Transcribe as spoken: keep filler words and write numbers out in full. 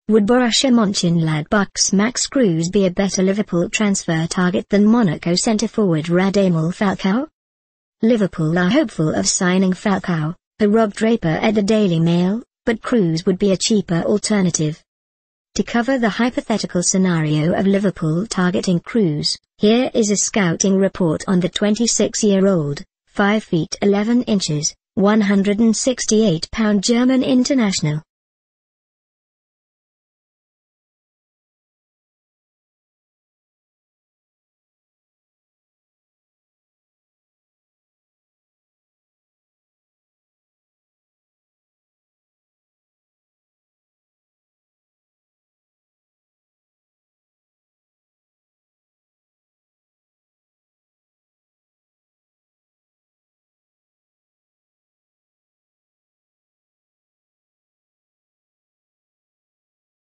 Would Borussia Mönchengladbach's Max Kruse be a better Liverpool transfer target than Monaco centre-forward Radamel Falcao? Liverpool are hopeful of signing Falcao, a Rob Draper at the Daily Mail, but Kruse would be a cheaper alternative. To cover the hypothetical scenario of Liverpool targeting Kruse, here is a scouting report on the twenty-six-year-old, five feet eleven inches, one hundred sixty-eight pound German international.